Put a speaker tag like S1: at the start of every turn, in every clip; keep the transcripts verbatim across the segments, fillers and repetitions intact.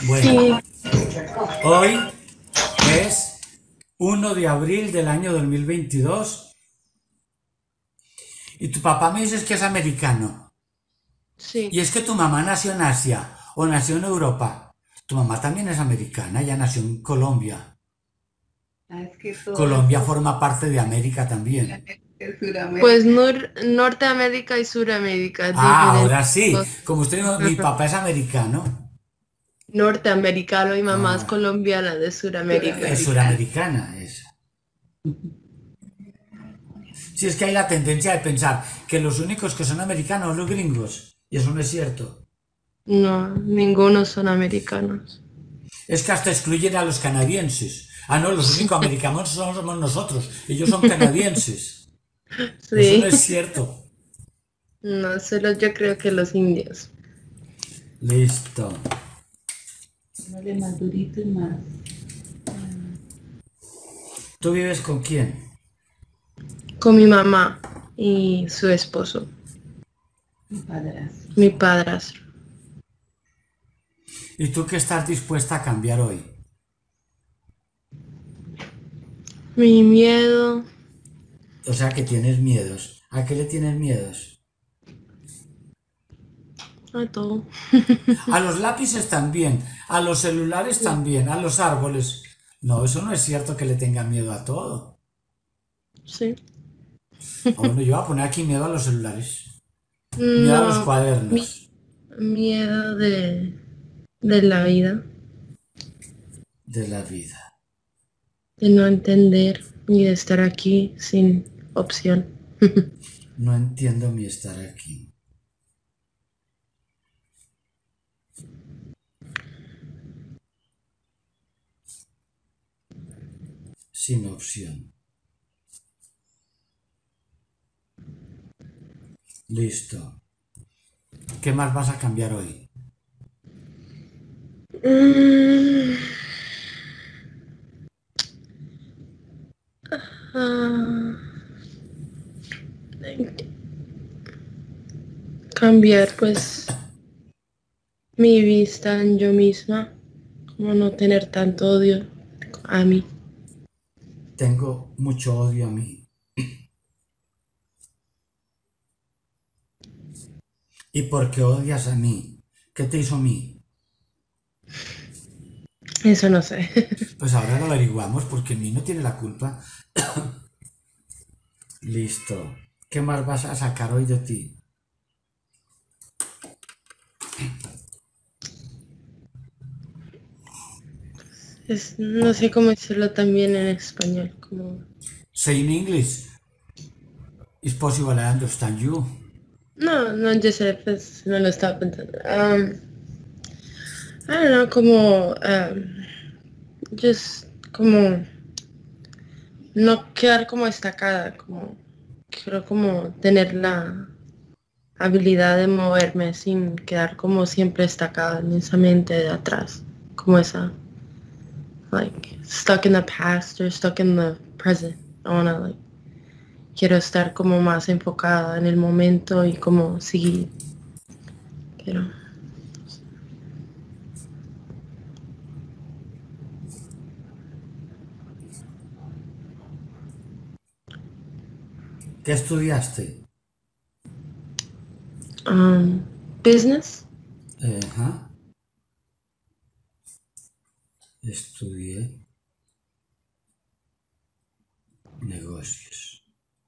S1: Bueno,
S2: Sí,
S1: hoy es uno de abril del año dos mil veintidós y tu papá me dices que es americano. Y
S2: sí.
S1: es que tu mamá nació en Asia o nació en Europa. Tu mamá también es americana, ella nació en Colombia.
S3: Ah, es que todo
S1: Colombia
S3: esto
S1: forma parte de América también.
S3: es
S2: Pues
S3: Sudamérica.
S2: Nor- Norteamérica y Suramérica,
S1: Ah,
S2: diferentes
S1: ahora sí.
S2: cosas.
S1: Como usted dijo, mi
S2: Ajá.
S1: papá es americano.
S2: Norteamericano y mamá es
S1: Ah,
S2: colombiana de Suramérica.
S1: es
S3: Suramericana.
S1: suramericana esa. Si es que hay la tendencia de pensar que los únicos que son americanos son los gringos. Y eso no es cierto.
S2: No, ninguno son americanos.
S1: Es que hasta excluyen a los canadienses. Ah, no, los
S2: Sí,
S1: únicos americanos somos nosotros. Ellos son canadienses. Eso no
S2: sí.
S1: es cierto.
S2: No, solo yo creo que los indios.
S1: Listo.
S3: Vale más durito y más
S1: ¿Tú vives con quién?
S2: Con mi mamá y su esposo,
S3: padrastro.
S2: mi padrastro.
S1: ¿Y tú qué estás dispuesta a cambiar hoy?
S2: Mi miedo,
S1: O sea que tienes miedos. ¿A qué le tienes miedos?
S2: a todo.
S1: A los lápices también, a los celulares
S2: Sí.
S1: también, a los árboles. No, eso no es cierto que le tenga miedo a todo.
S2: Sí.
S1: Ah, bueno, yo voy a poner aquí miedo a los celulares. Miedo a los
S2: No, mi
S1: cuadernos
S2: miedo de, de la vida,
S1: de la vida.
S2: de no entender y de estar aquí sin opción.
S1: No entiendo mi estar aquí. Sin opción. Listo. ¿Qué más vas a cambiar hoy?
S2: Mm, ah, cambiar pues mi vista en yo misma, como no tener tanto odio a mí.
S1: Tengo mucho odio a mí. ¿Y por qué odias a mí? ¿Qué te hizo a mí?
S2: Eso no sé.
S1: Pues ahora lo averiguamos porque mí no tiene la culpa. Listo. ¿Qué más vas a sacar hoy de ti?
S2: Es, no sé cómo decirlo también en español, como...
S1: Say in English. It's possible I understand you.
S2: No, no, yo sé, pues no lo estaba pensando. Um, I don't know, como... um, just como no quedar como estacada, como quiero como tener la habilidad de moverme sin quedar como siempre estacada en esa mente de atrás, como esa, like, stuck in the past or stuck in the present. I wanna, like, quiero estar como más enfocada en el momento y como seguir, quiero.
S1: ¿Qué estudiaste?
S2: Um, business,
S1: Ajá. Estudié negocios.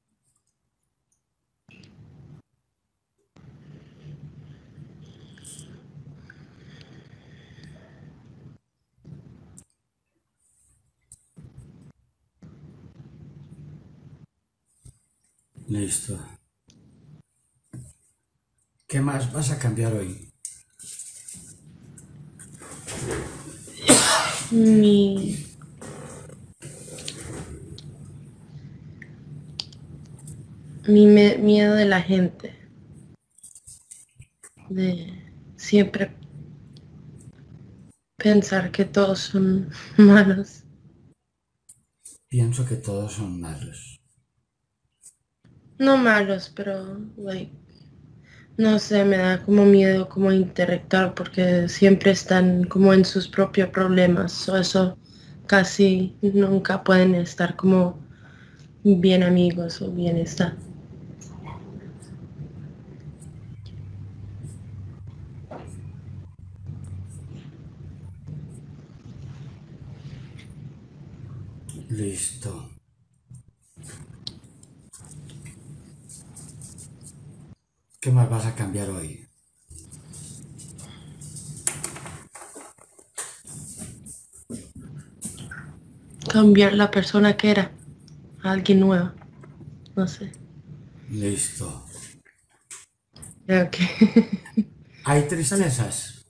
S1: Listo. ¿Qué más vas a cambiar hoy?
S2: mi, mi me- miedo de la gente, de siempre pensar que todos son malos.
S1: Pienso que todos son malos.
S2: No malos, pero like no sé, me da como miedo como interactuar porque siempre están como en sus propios problemas. O eso casi nunca pueden estar como bien amigos o bienestar.
S1: Listo. ¿Qué más vas a cambiar hoy?
S2: Cambiar la persona que era a alguien nuevo. No sé.
S1: Listo.
S2: Creo que
S1: ¿Hay tristezas?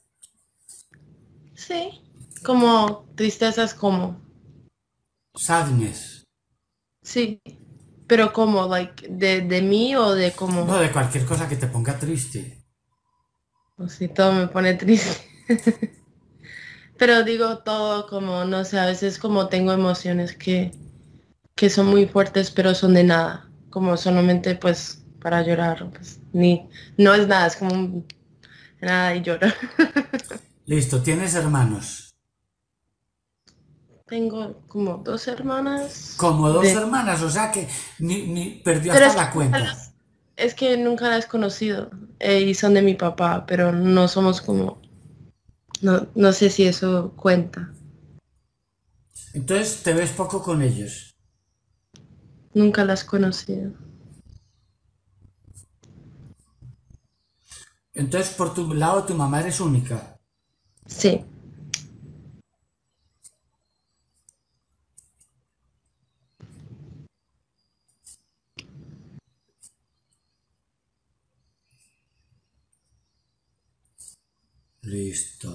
S2: sí. Como tristezas como.
S1: Sadness.
S2: Sí. Pero como, like, de, de mí o de
S1: No,
S2: como.
S1: de cualquier cosa que te ponga triste.
S2: O si todo me pone triste. Pero digo todo como, no sé, a veces como tengo emociones que, que son muy fuertes, pero son de nada. Como solamente pues para llorar. Pues ni, no es nada, es como un- nada y lloro.
S1: Listo. ¿Tienes hermanos?
S2: Tengo como dos hermanas
S1: Como dos
S2: de...
S1: hermanas, o sea que ni, ni perdió
S2: Pero
S1: hasta
S2: es que
S1: la
S2: nunca
S1: cuenta.
S2: las, es que nunca las he conocido eh, y son de mi papá, pero no somos como, no, no sé si eso cuenta.
S1: Entonces te ves poco con ellos.
S2: Nunca las he conocido.
S1: Entonces por tu lado tu mamá eres única.
S2: Sí,
S1: Listo.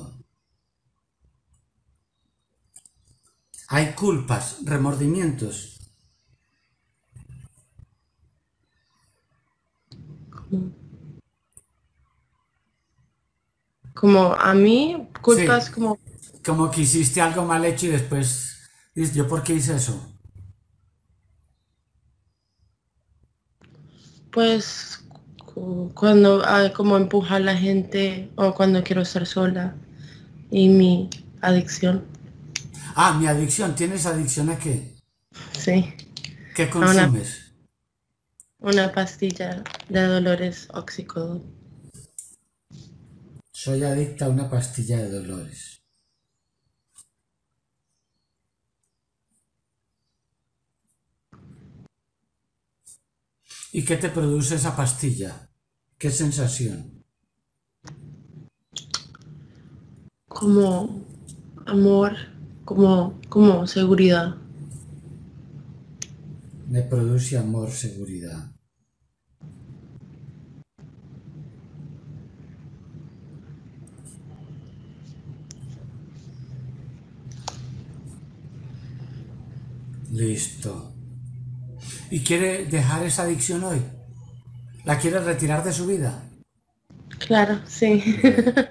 S1: Hay culpas, remordimientos.
S2: como, como a mí, culpas
S1: Sí,
S2: como,
S1: como que hiciste algo mal hecho y después dices, ¿yo por qué hice eso?
S2: pues, cu- cuando hay como empujar a la gente o cuando quiero estar sola y mi adicción,
S1: Ah, mi adicción. ¿Tienes adicción a qué?
S2: sí,
S1: ¿Qué
S2: a una,
S1: consumes?
S2: una pastilla de dolores oxicodona.
S1: Soy adicta a una pastilla de dolores. ¿Y qué te produce esa pastilla? ¿Qué sensación?
S2: Como amor, como, como seguridad.
S1: Me produce amor, seguridad. Listo. ¿Y quiere dejar esa adicción hoy? ¿La quiere retirar de su vida?
S2: Claro, sí.
S1: Bueno.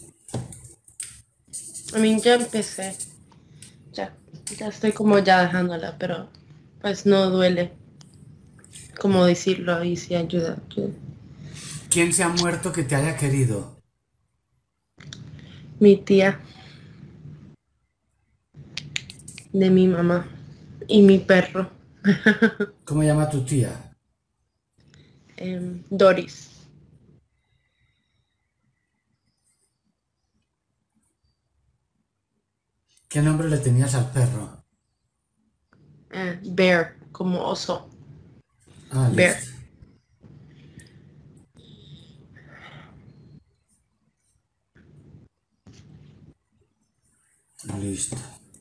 S2: A mí ya empecé, ya, ya estoy como ya dejándola, pero pues no duele como decirlo y sí ayuda, ayuda.
S1: ¿Quién se ha muerto que te haya querido?
S2: Mi tía de mi mamá y mi perro,
S1: ¿Cómo llama tu tía?
S2: em, Doris,
S1: ¿Qué nombre le tenías al perro?
S2: eh, Bear, como oso,
S1: Ah,
S2: Bear.
S1: listo. Listo.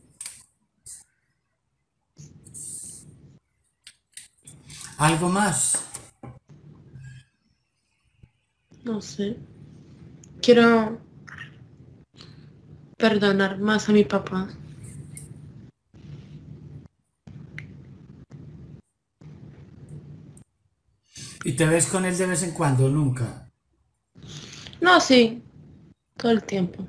S1: ¿Algo más?
S2: No sé, quiero perdonar más a mi papá.
S1: ¿Y te ves con él de vez en cuando? Nunca.
S2: No, sí, todo el tiempo.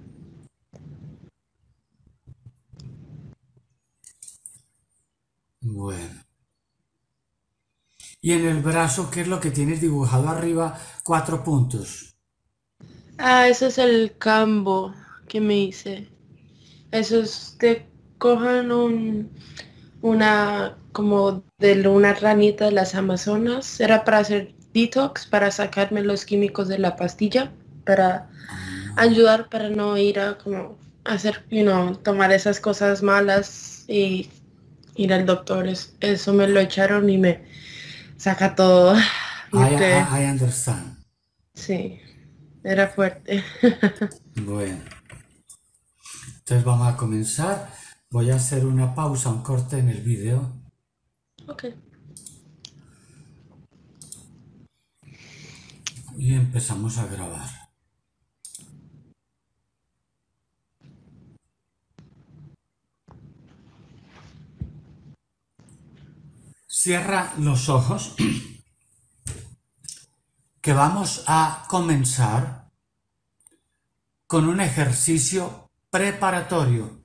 S1: Bueno. Y en el brazo, ¿qué es lo que tienes dibujado arriba? Cuatro puntos.
S2: Ah, ese es el cambo que me hice. Eso es te cojan un, una, como de una ranita de las Amazonas. Era para hacer detox, para sacarme los químicos de la pastilla, para ayudar para no ir a como hacer, you know, tomar esas cosas malas y ir al doctor. Es- eso me lo echaron y me saca todo. Y
S1: I,
S2: que
S1: I, I understand.
S2: sí, era fuerte.
S1: Bueno, entonces vamos a comenzar. Voy a hacer una pausa, un corte en el vídeo.
S2: Ok.
S1: Y empezamos a grabar. Cierra los ojos, que vamos a comenzar con un ejercicio preparatorio,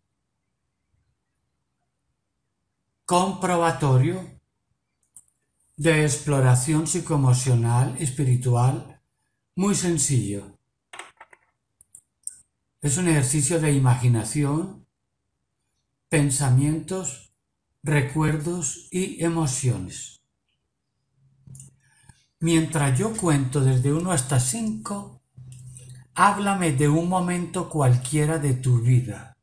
S1: comprobatorio, de exploración psicoemocional, espiritual, muy sencillo. Es un ejercicio de imaginación, pensamientos, recuerdos y emociones. Mientras yo cuento desde uno hasta cinco, háblame de un momento cualquiera de tu vida,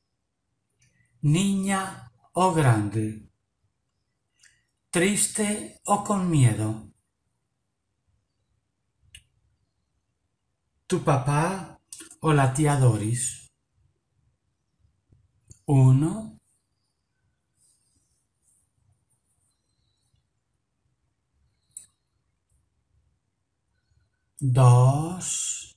S1: niña o grande, triste o con miedo. Tu papá o la tía Doris. Uno, dos,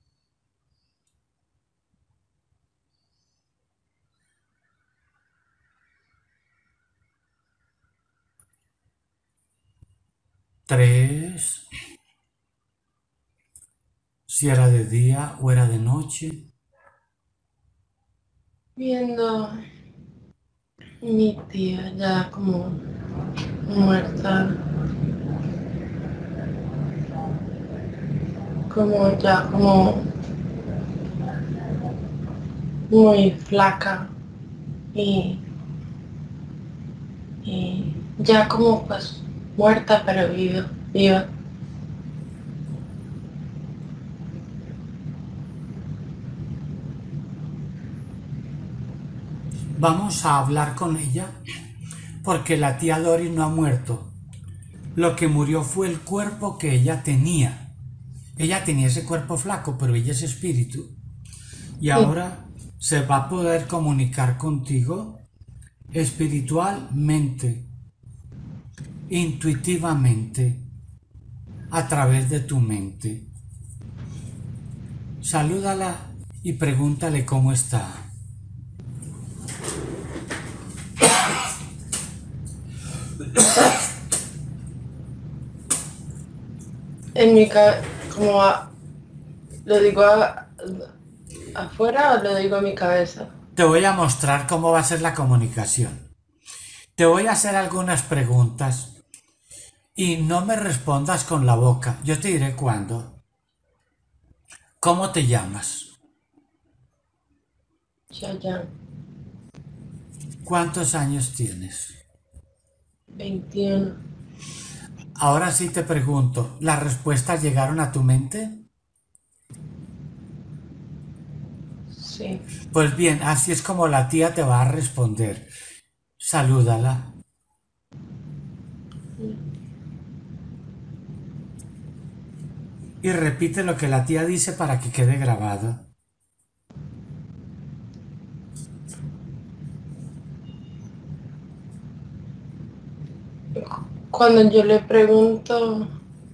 S1: tres, si era de día o era de noche.
S2: Viendo mi tía ya como muerta, como ya como muy flaca y, y ya como pues muerta pero viva, viva.
S1: Vamos a hablar con ella porque la tía Doris no ha muerto. Lo que murió fue el cuerpo que ella tenía. Ella tenía ese cuerpo flaco, pero ella es espíritu. Y
S2: Sí.
S1: ahora se va a poder comunicar contigo espiritualmente, intuitivamente, a través de tu mente. Salúdala y pregúntale cómo está.
S2: En mi cabeza, como a- lo digo a- afuera o lo digo a mi cabeza.
S1: Te voy a mostrar cómo va a ser la comunicación. Te voy a hacer algunas preguntas y no me respondas con la boca. Yo te diré cuándo. ¿Cómo te llamas?
S2: Ya, ya,
S1: ¿Cuántos años tienes?
S2: veintiuno.
S1: Ahora sí te pregunto, ¿las respuestas llegaron a tu mente?
S2: Sí.
S1: Pues bien, así es como la tía te va a responder. Salúdala. Y repite lo que la tía dice para que quede grabado.
S2: Cuando yo le pregunto,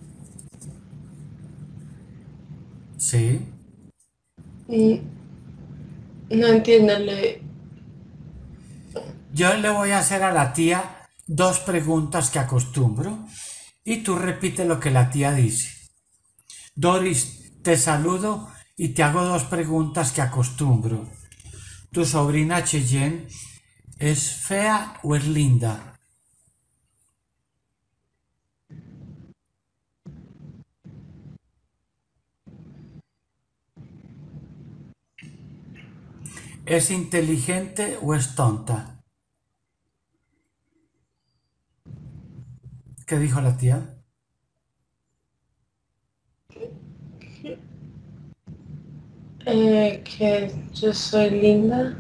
S1: ¿Sí?
S2: mm, no entiendo, le,
S1: Yo le voy a hacer a la tía dos preguntas que acostumbro y tú repite lo que la tía dice. Doris, te saludo y te hago dos preguntas que acostumbro. ¿Tu sobrina Cheyenne es fea o es linda? ¿Es inteligente o es tonta? ¿Qué dijo la tía?
S2: Eh, que yo soy linda.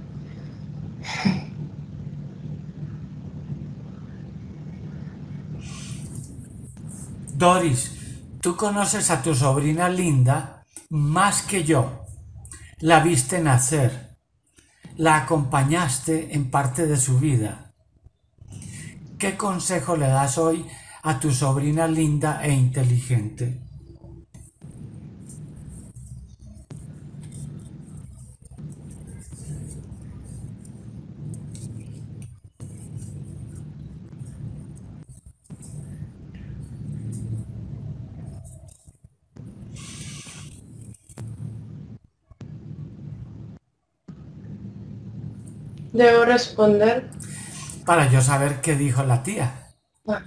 S1: Doris, tú conoces a tu sobrina Linda más que yo. La viste nacer, la acompañaste en parte de su vida. ¿Qué consejo le das hoy a tu sobrina linda e inteligente?
S2: Debo responder.
S1: Para yo saber qué dijo la tía.
S2: Ah,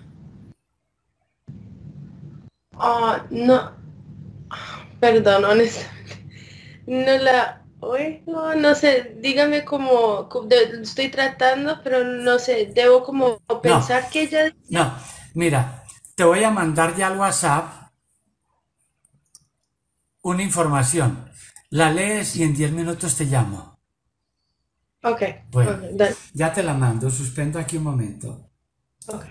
S2: ah, no, perdón, honestamente. No la oigo, no sé, dígame cómo, cómo de- estoy tratando, pero no sé, debo como
S1: No,
S2: pensar que ella dice.
S1: no, mira, te voy a mandar ya al WhatsApp una información. La lees y en diez minutos te llamo.
S2: Ok,
S1: Bueno,
S2: ok, dale,
S1: ya te la mando. Suspendo aquí un momento.
S2: ok.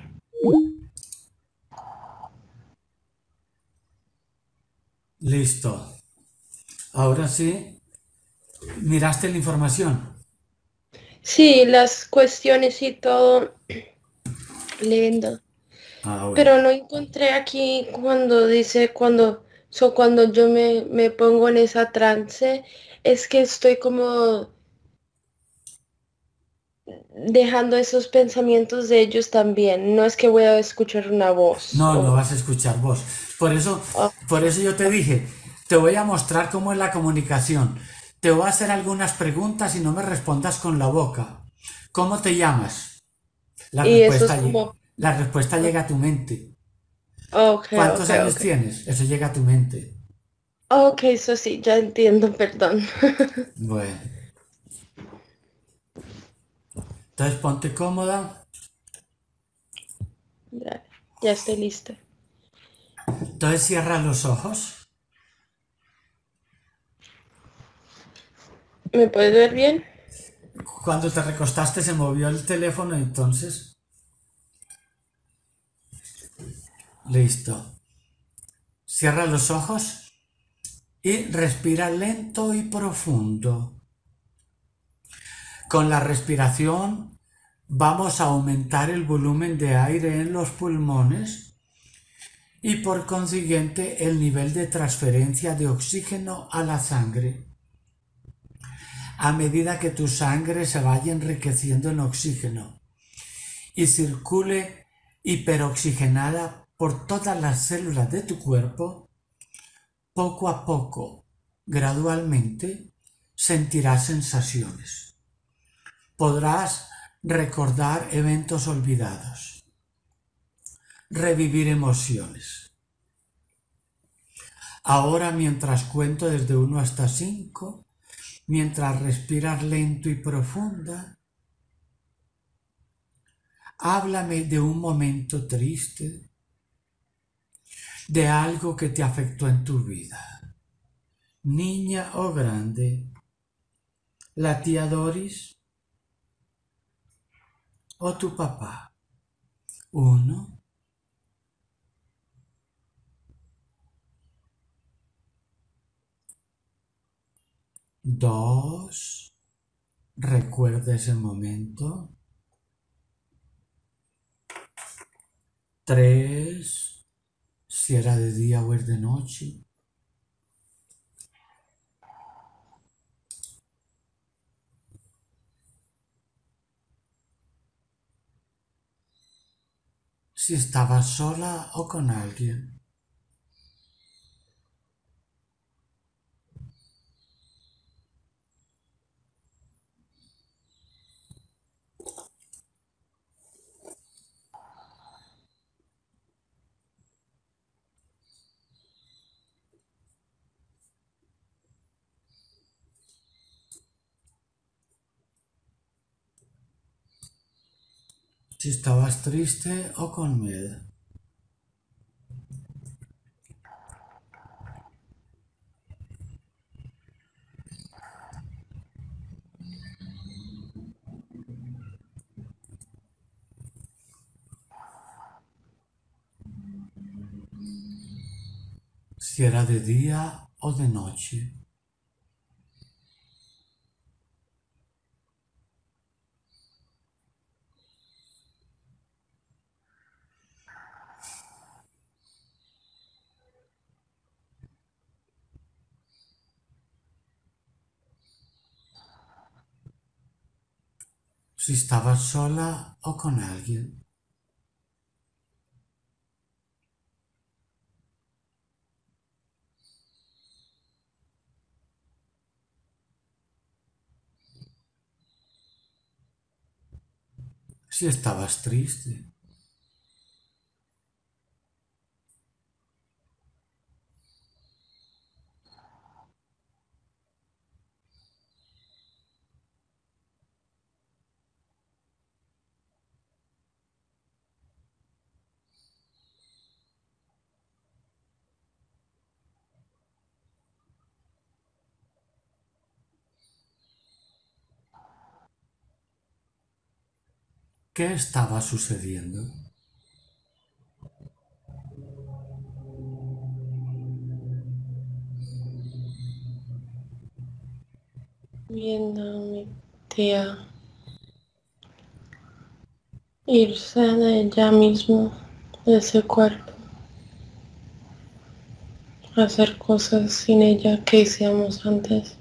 S1: Listo. Ahora sí, miraste la información.
S2: Sí, las cuestiones y todo, lindo.
S1: Ah, bueno.
S2: Pero no encontré aquí cuando dice, cuando, so, cuando yo me, me pongo en esa trance, es que estoy como dejando esos pensamientos de ellos también. No es que voy a escuchar una voz.
S1: No, no
S2: O,
S1: vas a escuchar vos. Por eso,
S2: o-
S1: por eso yo te dije, te voy a mostrar cómo es la comunicación. Te voy a hacer algunas preguntas y no me respondas con la boca. ¿Cómo te llamas? La
S2: y eso
S1: respuesta,
S2: es como,
S1: la respuesta llega a tu mente.
S2: ok,
S1: ¿Cuántos
S2: ok,
S1: años
S2: ok.
S1: tienes? Eso llega a tu mente.
S2: Ok, eso sí, ya entiendo, perdón.
S1: Bueno, entonces ponte cómoda.
S2: Ya, ya estoy lista.
S1: Entonces cierra los ojos.
S2: ¿Me puedes ver bien?
S1: Cuando te recostaste se movió el teléfono, entonces, listo. Cierra los ojos y respira lento y profundo. Con la respiración vamos a aumentar el volumen de aire en los pulmones y por consiguiente el nivel de transferencia de oxígeno a la sangre. A medida que tu sangre se vaya enriqueciendo en oxígeno y circule hiperoxigenada por todas las células de tu cuerpo, poco a poco, gradualmente, sentirás sensaciones. Podrás recordar eventos olvidados, revivir emociones. Ahora, mientras cuento desde uno hasta cinco, mientras respiras lento y profunda, háblame de un momento triste, de algo que te afectó en tu vida, niña o grande, la tía Doris o tu papá. Uno, dos, recuerda ese momento. Tres, si era de día o es de noche. Si estabas sola o con alguien. Si estabas triste o con miedo. Si era de día o de noche. Si estabas sola o con alguien. Si estabas triste. ¿Qué estaba sucediendo?
S2: Viendo a mi tía irse de ella mismo, de ese cuerpo, hacer cosas sin ella que hacíamos antes,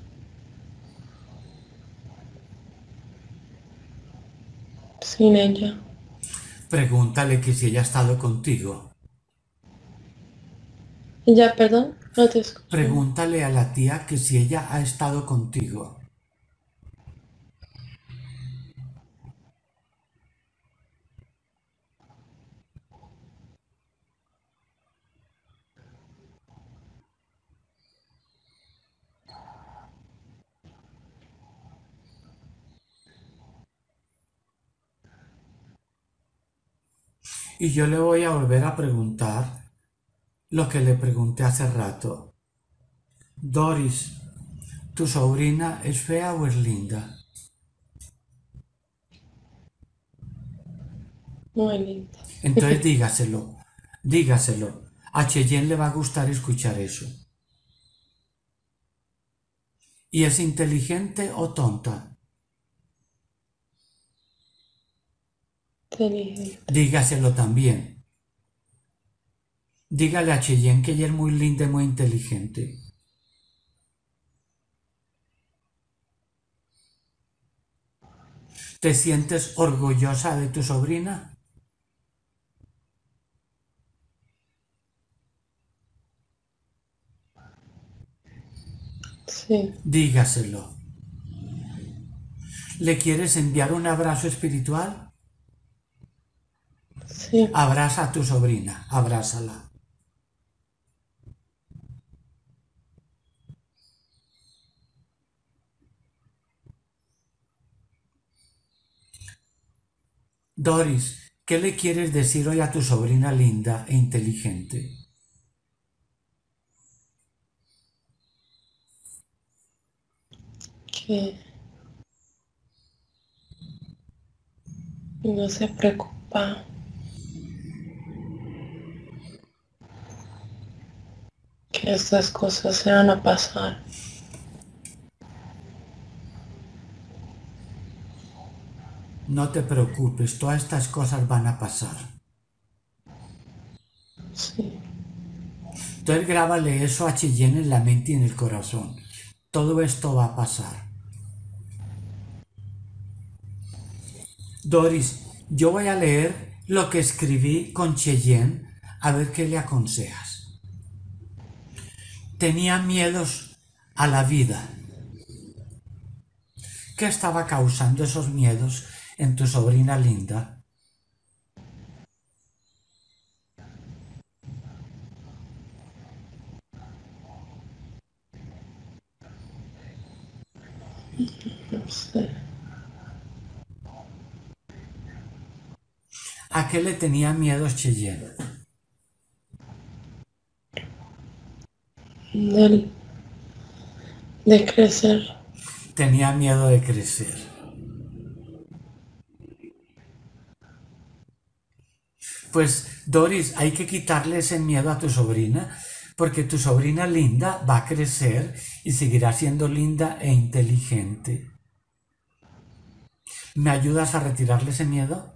S2: sin ella.
S1: Pregúntale que si ella ha estado contigo.
S2: Ya, perdón, no te escuché.
S1: Pregúntale a la tía que si ella ha estado contigo. Y yo le voy a volver a preguntar lo que le pregunté hace rato. Doris, ¿tu sobrina es fea o es linda?
S2: Muy linda.
S1: Entonces dígaselo, dígaselo. A Cheyenne le va a gustar escuchar eso. ¿Y es inteligente o tonta?
S2: Inteligente.
S1: Dígaselo también. Dígale a Cheyenne que ella es muy linda y muy inteligente. ¿Te sientes orgullosa de tu sobrina?
S2: Sí,
S1: Dígaselo. ¿Le quieres enviar un abrazo espiritual?
S2: sí.
S1: Abraza a tu sobrina, abrázala. Doris, ¿qué le quieres decir hoy a tu sobrina linda e inteligente?
S2: Que no se preocupa, que estas cosas se van a pasar.
S1: No te preocupes, todas estas cosas van a pasar.
S2: Sí,
S1: Entonces grábale eso a Cheyenne en la mente y en el corazón. Todo esto va a pasar. Doris, yo voy a leer lo que escribí con Cheyenne a ver qué le aconsejas. Tenía miedos a la vida. ¿Qué estaba causando esos miedos en tu sobrina linda?
S2: no sé.
S1: qué le tenía miedo Cheyenne?
S2: Del, de crecer.
S1: Tenía miedo de crecer. Pues Doris, hay que quitarle ese miedo a tu sobrina, porque tu sobrina linda va a crecer y seguirá siendo linda e inteligente. ¿Me ayudas a retirarle ese miedo?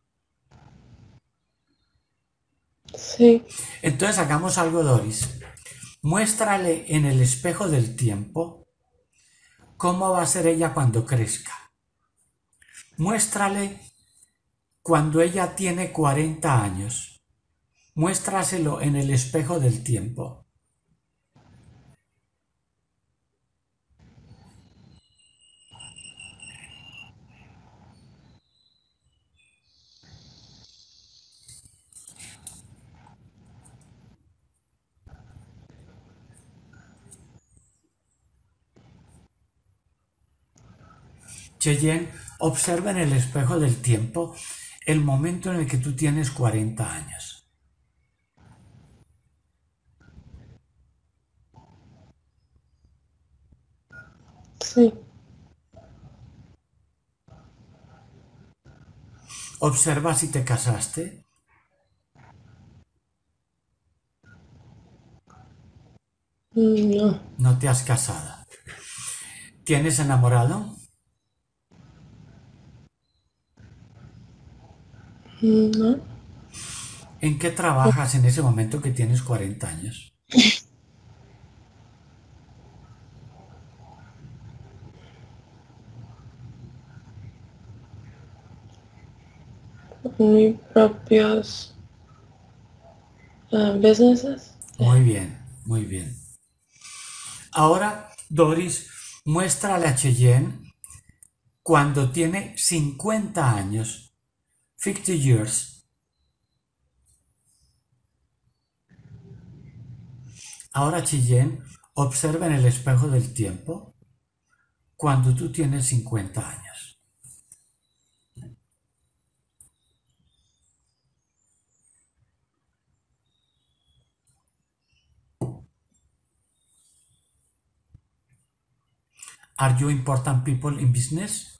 S2: Sí.
S1: Entonces hagamos algo, Doris. Muéstrale en el espejo del tiempo cómo va a ser ella cuando crezca. Muéstrale cuando ella tiene cuarenta años. Muéstraselo en el espejo del tiempo. Cheyenne, observa en el espejo del tiempo el momento en el que tú tienes cuarenta años.
S2: Sí.
S1: Observa si te casaste.
S2: No.
S1: No te has casado. ¿Tienes enamorado?
S2: No.
S1: ¿En qué trabajas en ese momento que tienes cuarenta años?
S2: Mis propios uh, businesses.
S1: Muy bien, muy bien. Ahora, Doris, muéstrale a Cheyenne cuando tiene cincuenta años, cincuenta years. Ahora, Cheyenne, observa en el espejo del tiempo cuando tú tienes cincuenta años. Are you important people in business?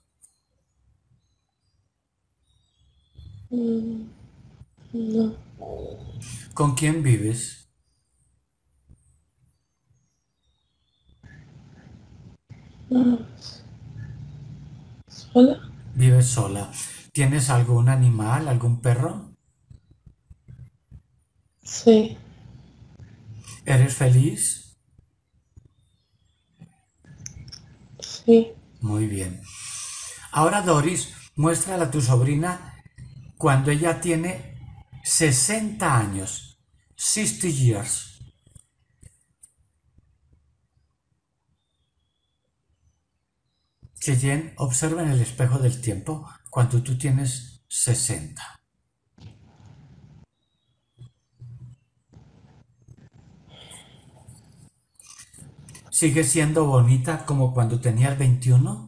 S2: Mm, no.
S1: ¿Con quién vives?
S2: No. ¿Sola?
S1: Vives sola. ¿Tienes algún animal, algún perro?
S2: Sí.
S1: ¿Eres feliz?
S2: Sí.
S1: Muy bien. Ahora, Doris, muéstrale a tu sobrina cuando ella tiene sesenta años, sesenta years. Cheyenne, observa en el espejo del tiempo cuando tú tienes sesenta. ¿Sigues siendo bonita como cuando tenías veintiuno?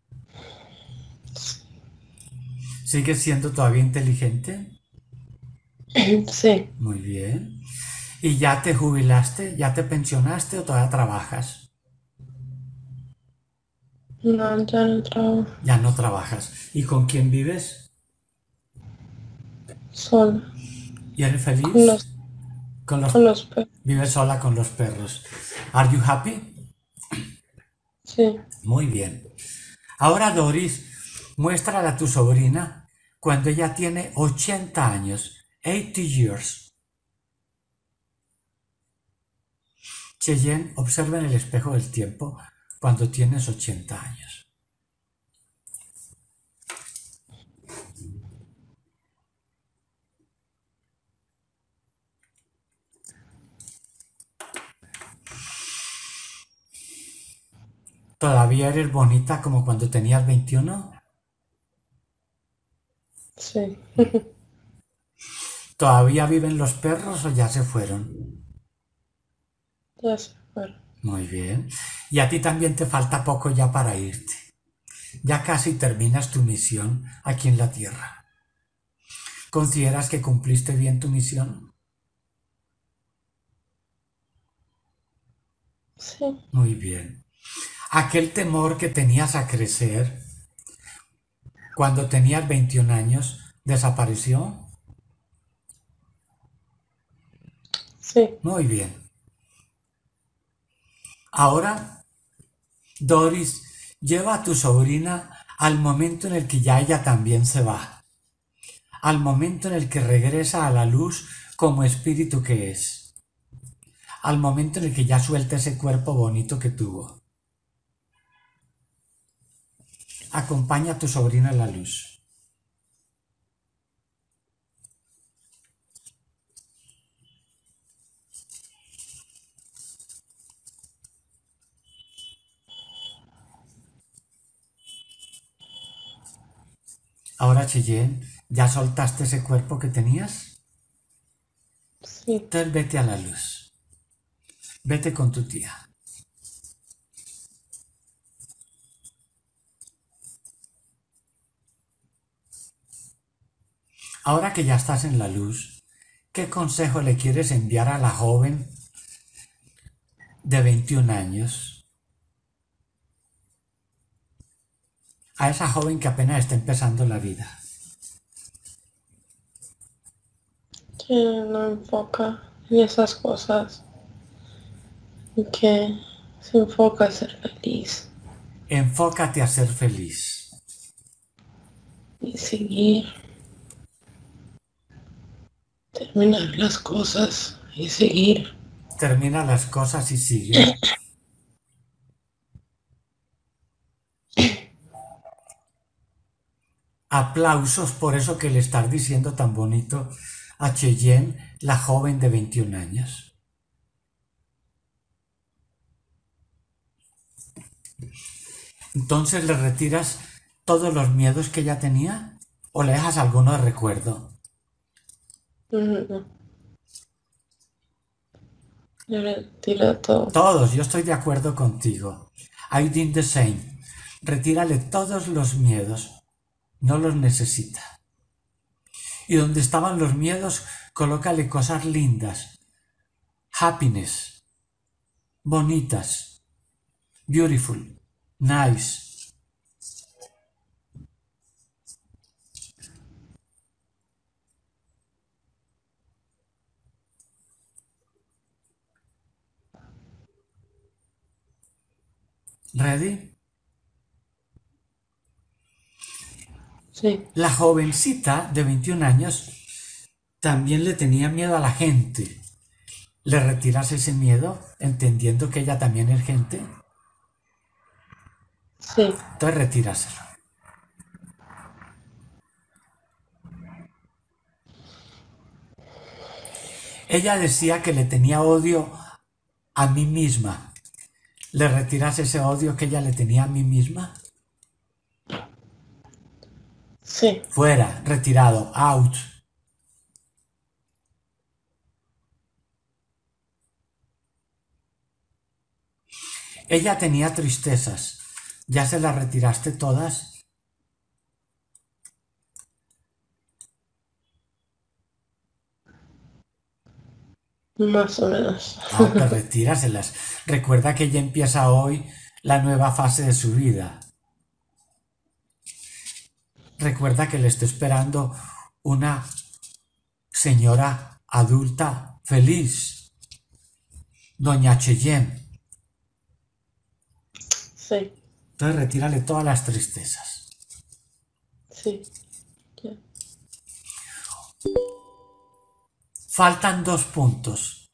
S1: ¿Sigues siendo todavía inteligente?
S2: Sí.
S1: Muy bien. ¿Y ya te jubilaste? ¿Ya te pensionaste o todavía trabajas?
S2: No, ya no trabajo.
S1: Ya no trabajas. ¿Y con quién vives?
S2: Sola.
S1: ¿Y eres feliz?
S2: Con los,
S1: Con los...
S2: con los perros.
S1: Vives sola con los perros. ¿Are you happy?
S2: Sí.
S1: Muy bien. Ahora, Doris, muéstrale a tu sobrina cuando ella tiene ochenta años, ochenta years. Cheyenne, observa en el espejo del tiempo cuando tienes ochenta años. ¿Todavía eres bonita como cuando tenías veintiuno?
S2: Sí.
S1: ¿Todavía viven los perros o ya se fueron?
S2: Ya se fueron.
S1: Muy bien. Y a ti también te falta poco ya para irte. Ya casi terminas tu misión aquí en la Tierra. ¿Consideras que cumpliste bien tu misión?
S2: Sí.
S1: Muy bien. Aquel temor que tenías a crecer cuando tenías veintiún años, ¿desapareció?
S2: Sí.
S1: Muy bien. Ahora, Doris, lleva a tu sobrina al momento en el que ya ella también se va, al momento en el que regresa a la luz como espíritu que es, al momento en el que ya suelta ese cuerpo bonito que tuvo. Acompaña a tu sobrina a la luz. Ahora, Cheyenne, ¿ya soltaste ese cuerpo que tenías?
S2: Sí.
S1: Entonces vete a la luz. Vete con tu tía. Ahora que ya estás en la luz, ¿qué consejo le quieres enviar a la joven de veintiún años? A esa joven que apenas está empezando la vida.
S2: Que no enfoca en esas cosas. Y que se enfoca a ser feliz.
S1: Enfócate a ser feliz.
S2: Y seguir. Terminar las cosas y seguir.
S1: Termina las cosas y sigue. Aplausos por eso que le estás diciendo tan bonito a Cheyenne, la joven de veintiún años. Entonces, ¿le retiras todos los miedos que ella tenía o le dejas alguno de recuerdo?
S2: No. Yo le tiro todo.
S1: Todos, yo estoy de acuerdo contigo. I did the same. Retírale todos los miedos. No los necesita. Y donde estaban los miedos, colócale cosas lindas. Happiness. Bonitas. Beautiful. Nice. ¿Ready?
S2: Sí.
S1: La jovencita de veintiún años también le tenía miedo a la gente. ¿Le retiras ese miedo, entendiendo que ella también es gente?
S2: Sí.
S1: Entonces retíraselo. Ella decía que le tenía odio a mí misma. ¿Le retiras ese odio que ella le tenía a mí misma?
S2: Sí.
S1: Fuera, retirado, out. Ella tenía tristezas. ¿Ya se las retiraste todas?
S2: Más o menos.
S1: No, pues retíraselas. Recuerda que ella empieza hoy la nueva fase de su vida. Recuerda que le está esperando una señora adulta feliz. Doña Cheyenne.
S2: Sí.
S1: Entonces retírale todas las tristezas.
S2: Sí. Yeah.
S1: Faltan dos puntos.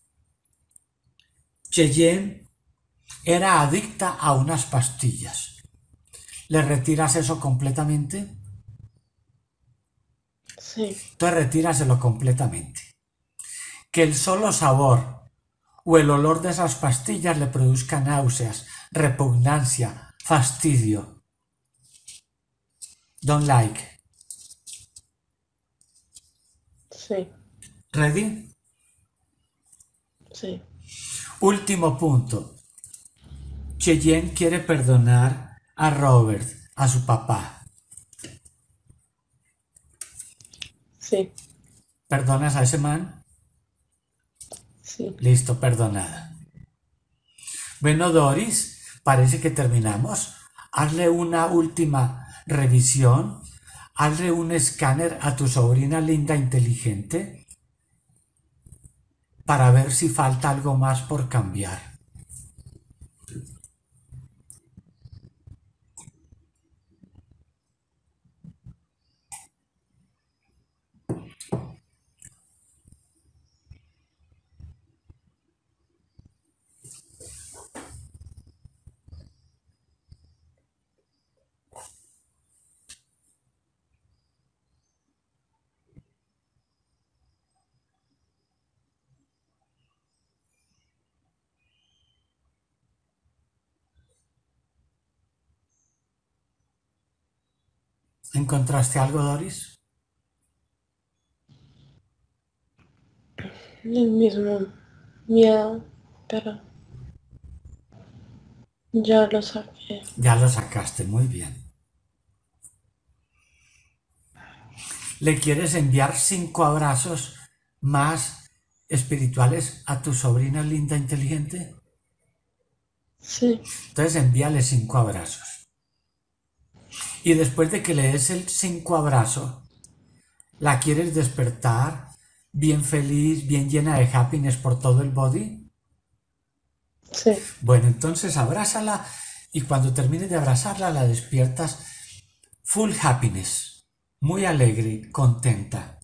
S1: Cheyenne era adicta a unas pastillas. ¿Le retiras eso completamente?
S2: Sí.
S1: Entonces retíraselo completamente. Que el solo sabor o el olor de esas pastillas le produzca náuseas, repugnancia, fastidio. Don't like.
S2: Sí.
S1: ¿Ready?
S2: Sí.
S1: Último punto. Cheyenne quiere perdonar a Robert, a su papá.
S2: Sí,
S1: ¿Perdonas a ese man?
S2: sí.
S1: Listo, perdonada. Bueno, Doris, parece que terminamos. Hazle una última revisión. Hazle un escáner a tu sobrina linda inteligente para ver si falta algo más por cambiar. ¿Encontraste algo, Doris?
S2: El mismo miedo, pero ya lo saqué.
S1: Ya lo sacaste, muy bien. ¿Le quieres enviar cinco abrazos más espirituales a tu sobrina linda inteligente?
S2: Sí,
S1: Entonces envíale cinco abrazos. Y después de que le des el cinco abrazo, ¿la quieres despertar bien feliz, bien llena de happiness por todo el body?
S2: sí.
S1: Bueno, entonces abrázala y cuando termines de abrazarla la despiertas full happiness, muy alegre, contenta.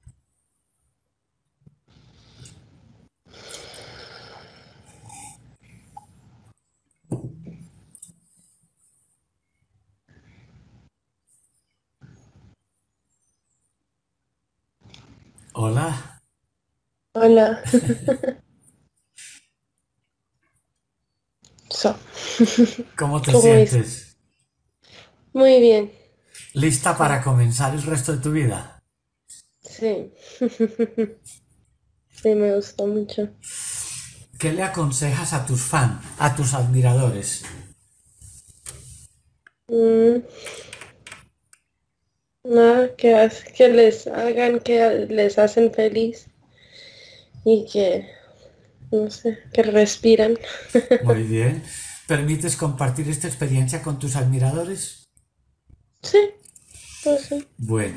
S1: Hola,
S2: Hola. So,
S1: ¿cómo te
S2: ¿cómo es?
S1: sientes?
S2: Muy bien.
S1: ¿Lista para
S2: So,
S1: comenzar el resto de tu vida?
S2: sí. Sí, me gustó mucho.
S1: ¿Qué le aconsejas a tus fans, a tus admiradores?
S2: Mm, nada, que, hace- que les hagan, que les hacen feliz y que, no sé, que respiran.
S1: Muy bien. ¿Permites compartir esta experiencia con tus admiradores?
S2: Sí, pues sí.
S1: Bueno,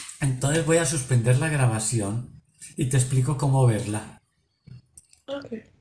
S1: entonces voy a suspender la grabación y te explico cómo verla.
S2: Ok.